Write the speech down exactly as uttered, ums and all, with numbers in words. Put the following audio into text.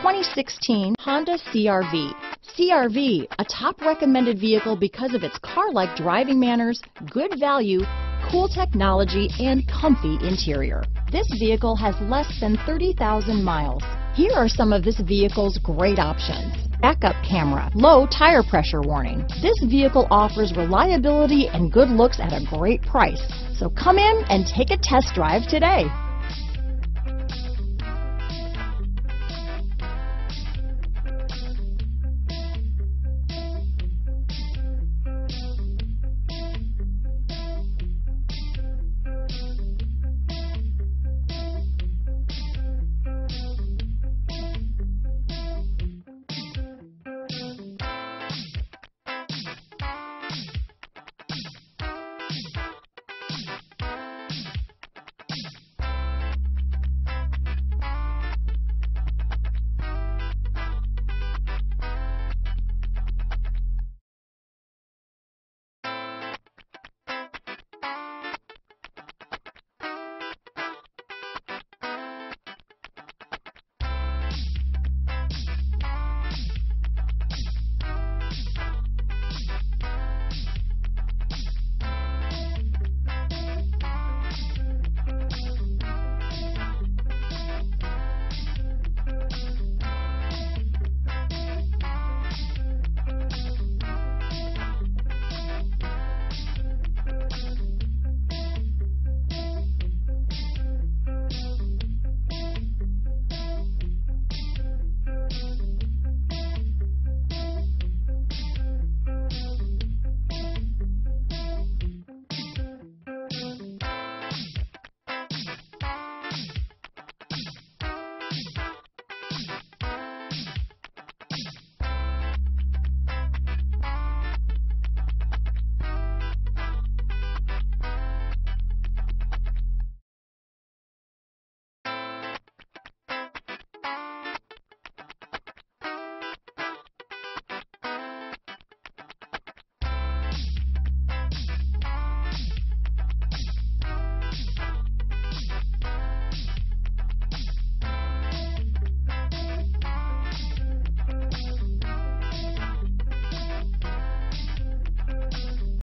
twenty sixteen Honda C R V. C R V, a top recommended vehicle because of its car-like driving manners, good value, cool technology, and comfy interior. This vehicle has less than thirty thousand miles. Here are some of this vehicle's great options: backup camera, low tire pressure warning. This vehicle offers reliability and good looks at a great price. So come in and take a test drive today.